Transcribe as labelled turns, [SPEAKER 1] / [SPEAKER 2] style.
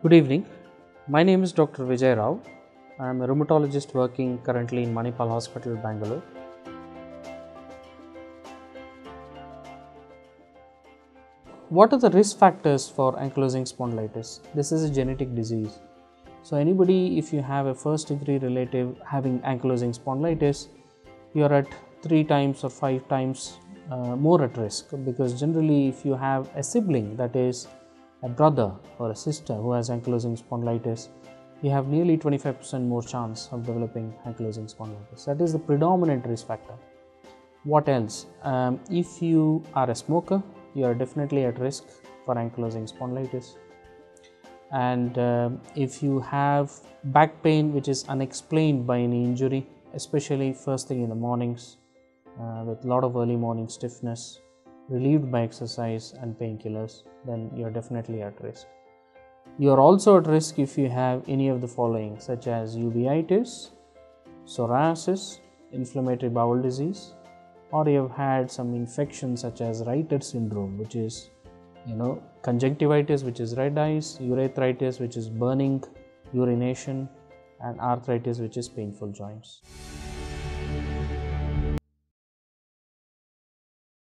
[SPEAKER 1] Good evening. My name is Dr. Vijay Rao. I am a rheumatologist working currently in Manipal Hospital, Bangalore. What are the risk factors for ankylosing spondylitis? This is a genetic disease. So anybody, if you have a first degree relative having ankylosing spondylitis, you are at 3 times or 5 times more at risk, because generally if you have a sibling, that is a brother or a sister who has ankylosing spondylitis, you have nearly 25% more chance of developing ankylosing spondylitis. That is the predominant risk factor. What else? If you are a smoker, you are definitely at risk for ankylosing spondylitis. And if you have back pain which is unexplained by any injury, especially first thing in the mornings, with a lot of early morning stiffness, relieved by exercise and painkillers, then you are definitely at risk. You are also at risk if you have any of the following, such as uveitis, psoriasis, inflammatory bowel disease, or you have had some infection such as Reiter syndrome, which is conjunctivitis, which is red eyes, urethritis, which is burning, urination, and arthritis, which is painful joints.